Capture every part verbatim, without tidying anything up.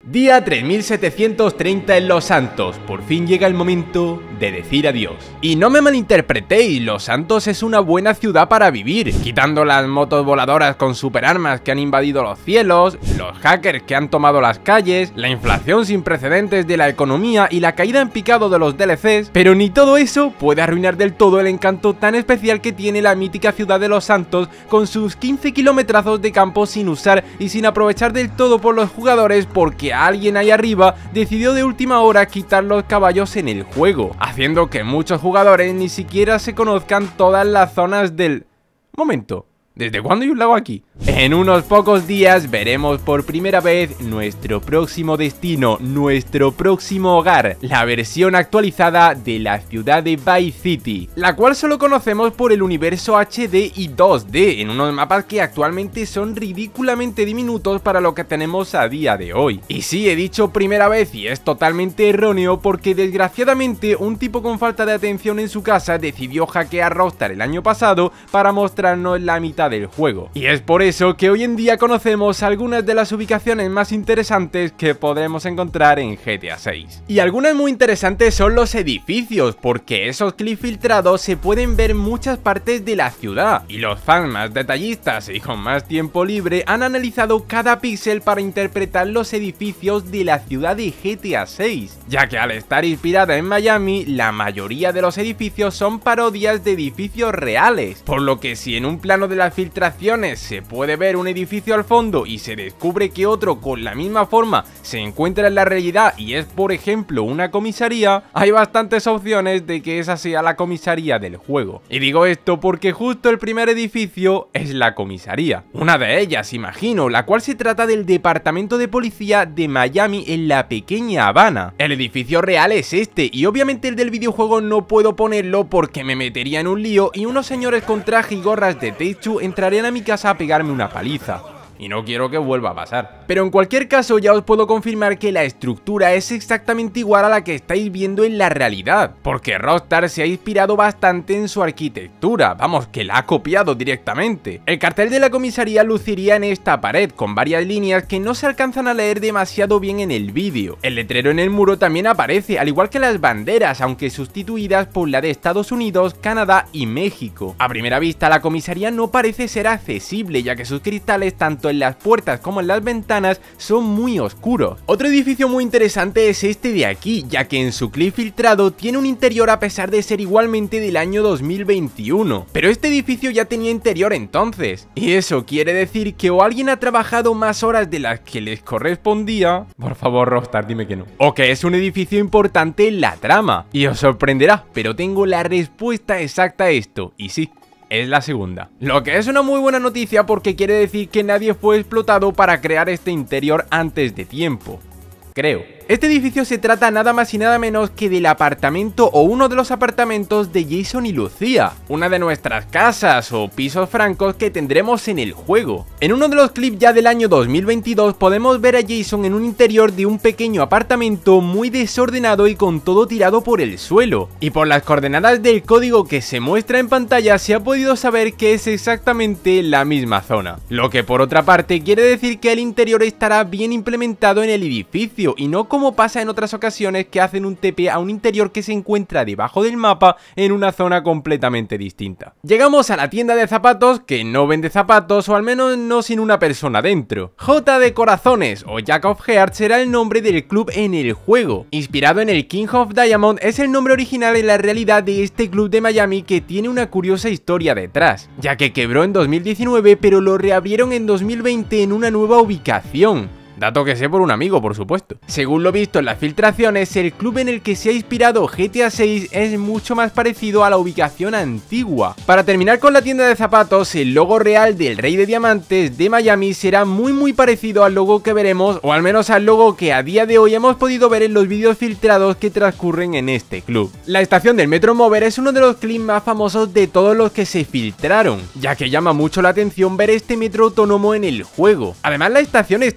Día tres mil setecientos treinta en Los Santos, por fin llega el momento de decir adiós. Y no me malinterpretéis, Los Santos es una buena ciudad para vivir, quitando las motos voladoras con superarmas que han invadido los cielos, los hackers que han tomado las calles, la inflación sin precedentes de la economía y la caída en picado de los D L Cs, pero ni todo eso puede arruinar del todo el encanto tan especial que tiene la mítica ciudad de Los Santos con sus quince kilómetros de campo sin usar y sin aprovechar del todo por los jugadores porque alguien ahí arriba decidió de última hora quitar los caballos en el juego, haciendo que muchos jugadores ni siquiera se conozcan todas las zonas del... Momento, ¿desde cuándo hay un lago aquí? En unos pocos días veremos por primera vez nuestro próximo destino, nuestro próximo hogar, la versión actualizada de la ciudad de Vice City, la cual solo conocemos por el universo H D y dos D, en unos mapas que actualmente son ridículamente diminutos para lo que tenemos a día de hoy. Y sí, he dicho primera vez y es totalmente erróneo porque desgraciadamente un tipo con falta de atención en su casa decidió hackear Rockstar el año pasado para mostrarnos la mitad del juego. Y es por eso que hoy en día conocemos algunas de las ubicaciones más interesantes que podremos encontrar en G T A seis. Y algunas muy interesantes son los edificios, porque esos clips filtrados se pueden ver en muchas partes de la ciudad, y los fans más detallistas y con más tiempo libre han analizado cada píxel para interpretar los edificios de la ciudad de G T A seis, ya que al estar inspirada en Miami, la mayoría de los edificios son parodias de edificios reales, por lo que si en un plano de las filtraciones se puede ver un edificio al fondo y se descubre que otro con la misma forma se encuentra en la realidad y es por ejemplo una comisaría, hay bastantes opciones de que esa sea la comisaría del juego. Y digo esto porque justo el primer edificio es la comisaría, una de ellas imagino, la cual se trata del departamento de policía de Miami en la pequeña Habana. El edificio real es este y obviamente el del videojuego no puedo ponerlo porque me metería en un lío y unos señores con traje y gorras de Take-Two entrarían a mi casa a pegarme una paliza. Y no quiero que vuelva a pasar. Pero en cualquier caso ya os puedo confirmar que la estructura es exactamente igual a la que estáis viendo en la realidad, porque Rockstar se ha inspirado bastante en su arquitectura, vamos, que la ha copiado directamente. El cartel de la comisaría luciría en esta pared, con varias líneas que no se alcanzan a leer demasiado bien en el vídeo. El letrero en el muro también aparece, al igual que las banderas, aunque sustituidas por la de Estados Unidos, Canadá y México. A primera vista la comisaría no parece ser accesible, ya que sus cristales tanto en las puertas como en las ventanas son muy oscuros. Otro edificio muy interesante es este de aquí, ya que en su clip filtrado tiene un interior a pesar de ser igualmente del año dos mil veintiuno, pero este edificio ya tenía interior entonces, y eso quiere decir que o alguien ha trabajado más horas de las que les correspondía, por favor Rockstar dime que no, o que es un edificio importante en la trama, y os sorprenderá, pero tengo la respuesta exacta a esto, y sí, es la segunda. Lo que es una muy buena noticia porque quiere decir que nadie fue explotado para crear este interior antes de tiempo. Creo. Este edificio se trata nada más y nada menos que del apartamento o uno de los apartamentos de Jason y Lucía, una de nuestras casas o pisos francos que tendremos en el juego. En uno de los clips ya del año dos mil veintidós podemos ver a Jason en un interior de un pequeño apartamento muy desordenado y con todo tirado por el suelo, y por las coordenadas del código que se muestra en pantalla se ha podido saber que es exactamente la misma zona, lo que por otra parte quiere decir que el interior estará bien implementado en el edificio y no como pasa en otras ocasiones que hacen un T P a un interior que se encuentra debajo del mapa en una zona completamente distinta. Llegamos a la tienda de zapatos que no vende zapatos, o al menos no sin una persona dentro. J de Corazones o Jack of Hearts será el nombre del club en el juego. Inspirado en el King of Diamond es el nombre original en la realidad de este club de Miami que tiene una curiosa historia detrás, ya que quebró en dos mil diecinueve pero lo reabrieron en dos mil veinte en una nueva ubicación. Dato que sé por un amigo, por supuesto. Según lo visto en las filtraciones, el club en el que se ha inspirado G T A seis es mucho más parecido a la ubicación antigua. Para terminar con la tienda de zapatos, el logo real del Rey de Diamantes de Miami será muy muy parecido al logo que veremos, o al menos al logo que a día de hoy hemos podido ver en los vídeos filtrados que transcurren en este club. La estación del Metro Mover es uno de los clips más famosos de todos los que se filtraron, ya que llama mucho la atención ver este metro autónomo en el juego. Además la estación está bastante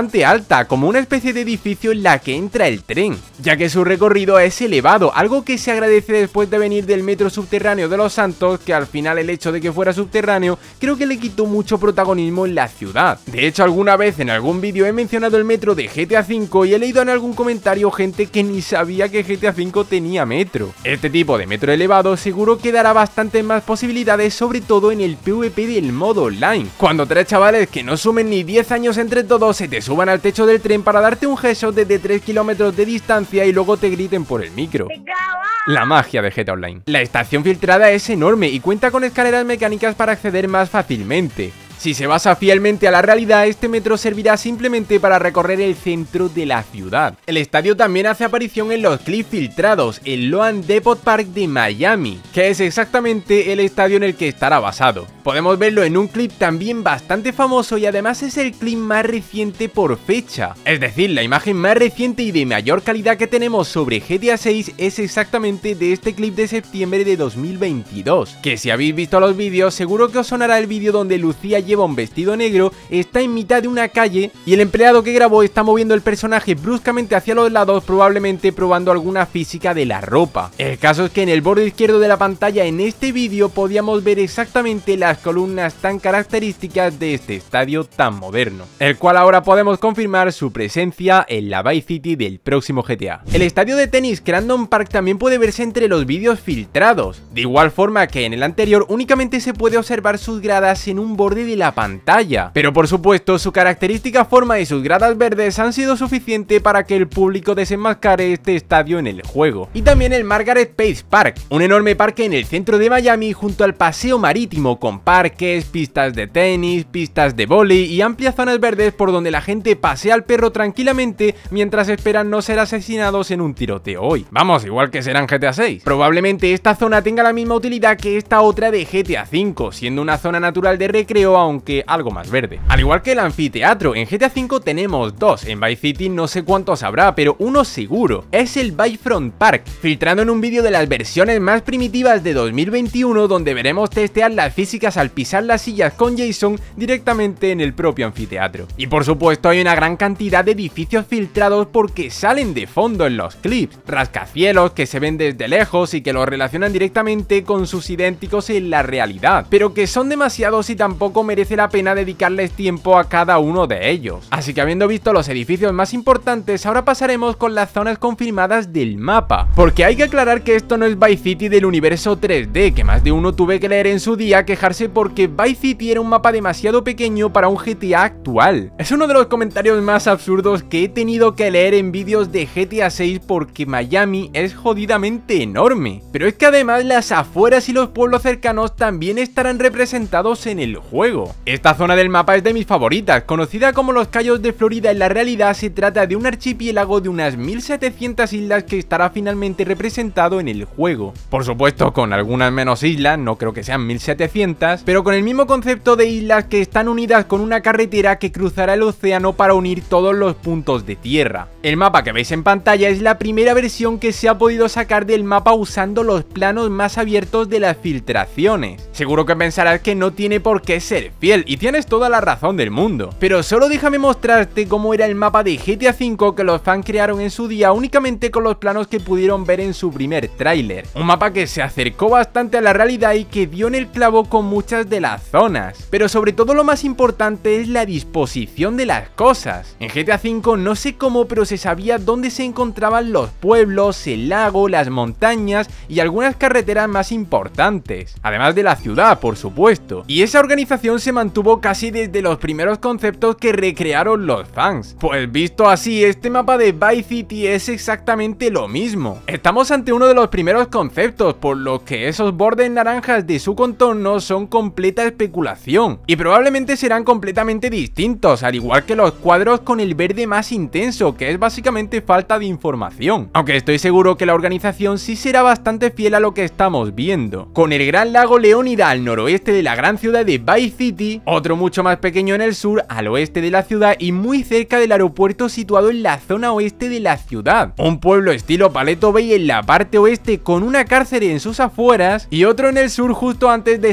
bastante alta, como una especie de edificio en la que entra el tren, ya que su recorrido es elevado, algo que se agradece después de venir del metro subterráneo de Los Santos, que al final el hecho de que fuera subterráneo creo que le quitó mucho protagonismo en la ciudad. De hecho, alguna vez en algún vídeo he mencionado el metro de G T A cinco y he leído en algún comentario gente que ni sabía que G T A cinco tenía metro. Este tipo de metro elevado seguro que dará bastantes más posibilidades, sobre todo en el PvP del modo online, cuando tres chavales que no sumen ni diez años entre todos se te suban al techo del tren para darte un headshot desde tres kilómetros de distancia y luego te griten por el micro. La magia de G T A Online. La estación filtrada es enorme y cuenta con escaleras mecánicas para acceder más fácilmente. Si se basa fielmente a la realidad, este metro servirá simplemente para recorrer el centro de la ciudad. El estadio también hace aparición en los clips filtrados, el Loan Depot Park de Miami, que es exactamente el estadio en el que estará basado. Podemos verlo en un clip también bastante famoso y además es el clip más reciente por fecha. Es decir, la imagen más reciente y de mayor calidad que tenemos sobre G T A seis es exactamente de este clip de septiembre de dos mil veintidós, que si habéis visto los vídeos seguro que os sonará el vídeo donde Lucía lleva un vestido negro, está en mitad de una calle y el empleado que grabó está moviendo el personaje bruscamente hacia los lados, probablemente probando alguna física de la ropa. El caso es que en el borde izquierdo de la pantalla en este vídeo podíamos ver exactamente las columnas tan características de este estadio tan moderno, el cual ahora podemos confirmar su presencia en la Vice City del próximo G T A. El estadio de tenis Crandon Park también puede verse entre los vídeos filtrados, de igual forma que en el anterior únicamente se puede observar sus gradas en un borde de la pantalla, pero por supuesto su característica forma y sus gradas verdes han sido suficiente para que el público desenmascare este estadio en el juego. Y también el Margaret Pace Park, un enorme parque en el centro de Miami junto al paseo marítimo, con parques, pistas de tenis, pistas de vóley y amplias zonas verdes por donde la gente pasea al perro tranquilamente mientras esperan no ser asesinados en un tiroteo hoy. Vamos, igual que será en G T A seis. Probablemente esta zona tenga la misma utilidad que esta otra de G T A cinco, siendo una zona natural de recreo, aunque algo más verde. Al igual que el anfiteatro, en G T A cinco tenemos dos, en Vice City no sé cuántos habrá, pero uno seguro, es el Bayfront Park, filtrando en un vídeo de las versiones más primitivas de dos mil veintiuno, donde veremos testear las físicas al pisar las sillas con Jason directamente en el propio anfiteatro. Y por supuesto hay una gran cantidad de edificios filtrados porque salen de fondo en los clips, rascacielos que se ven desde lejos y que los relacionan directamente con sus idénticos en la realidad, pero que son demasiados y tampoco merece la pena dedicarles tiempo a cada uno de ellos. Así que habiendo visto los edificios más importantes, ahora pasaremos con las zonas confirmadas del mapa, porque hay que aclarar que esto no es Vice City del universo tres D, que más de uno tuve que leer en su día quejarse porque Vice City era un mapa demasiado pequeño para un G T A actual. Es uno de los comentarios más absurdos que he tenido que leer en vídeos de G T A seis, porque Miami es jodidamente enorme, pero es que además las afueras y los pueblos cercanos también estarán representados en el juego. Esta zona del mapa es de mis favoritas, conocida como los Cayos de Florida. En la realidad se trata de un archipiélago de unas mil setecientas islas que estará finalmente representado en el juego. Por supuesto con algunas menos islas, no creo que sean mil setecientas, pero con el mismo concepto de islas que están unidas con una carretera que cruzará el océano para unir todos los puntos de tierra. El mapa que veis en pantalla es la primera versión que se ha podido sacar del mapa usando los planos más abiertos de las filtraciones. Seguro que pensarás que no tiene por qué ser fiel, y tienes toda la razón del mundo, pero solo déjame mostrarte cómo era el mapa de G T A cinco que los fans crearon en su día únicamente con los planos que pudieron ver en su primer tráiler. Un mapa que se acercó bastante a la realidad y que dio en el clavo con muchas de las zonas, pero sobre todo lo más importante es la disposición de las cosas. En G T A cinco no sé cómo, pero se sabía dónde se encontraban los pueblos, el lago, las montañas y algunas carreteras más importantes, además de la ciudad, por supuesto, y esa organización se mantuvo casi desde los primeros conceptos que recrearon los fans. Pues visto así, este mapa de Vice City es exactamente lo mismo. Estamos ante uno de los primeros conceptos, por lo que esos bordes naranjas de su contorno son completa especulación, y probablemente serán completamente distintos, al igual que los cuadros con el verde más intenso, que es básicamente falta de información, aunque estoy seguro que la organización sí será bastante fiel a lo que estamos viendo, con el gran lago Leónida al noroeste de la gran ciudad de Vice City, otro mucho más pequeño en el sur, al oeste de la ciudad y muy cerca del aeropuerto situado en la zona oeste de la ciudad, un pueblo estilo Paleto Bay en la parte oeste con una cárcel en sus afueras y otro en el sur justo antes de salir a la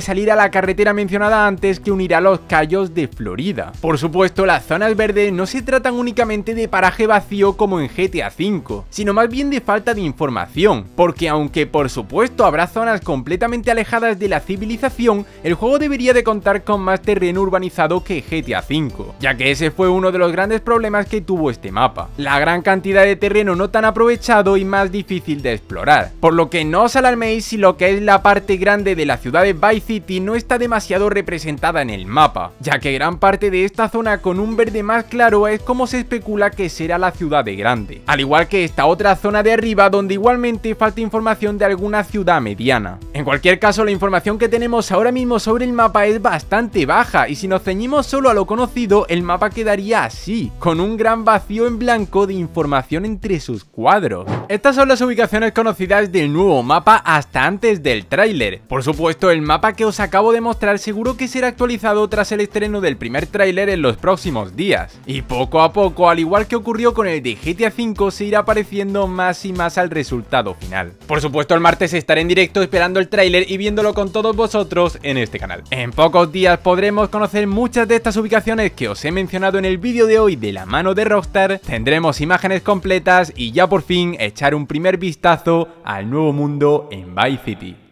la carretera mencionada antes que unirá los Cayos de Florida. Por supuesto, las zonas verdes no se tratan únicamente de paraje vacío como en G T A cinco, sino más bien de falta de información, porque aunque por supuesto habrá zonas completamente alejadas de la civilización, el juego debería de contar con más terreno urbanizado que G T A cinco, ya que ese fue uno de los grandes problemas que tuvo este mapa, la gran cantidad de terreno no tan aprovechado y más difícil de explorar, por lo que no os alarméis si lo que es la parte grande de la ciudad de Vice City no está demasiado representada en el mapa, ya que gran parte de esta zona con un verde más claro es como se especula que será la ciudad de grande, al igual que esta otra zona de arriba donde igualmente falta información de alguna ciudad mediana. En cualquier caso, la información que tenemos ahora mismo sobre el mapa es bastante baja y si nos ceñimos solo a lo conocido, el mapa quedaría así, con un gran vacío en blanco de información entre sus cuadros. Estas son las ubicaciones conocidas del nuevo mapa hasta antes del tráiler. Por supuesto, el mapa que os acabo de mostrar seguro que será actualizado tras el estreno del primer tráiler en los próximos días, y poco a poco, al igual que ocurrió con el de G T A cinco, se irá pareciendo más y más al resultado final. Por supuesto, el martes estaré en directo esperando el tráiler y viéndolo con todos vosotros en este canal. En pocos días podremos conocer muchas de estas ubicaciones que os he mencionado en el vídeo de hoy de la mano de Rockstar, tendremos imágenes completas y ya por fin echar un primer vistazo al nuevo mundo en Vice City.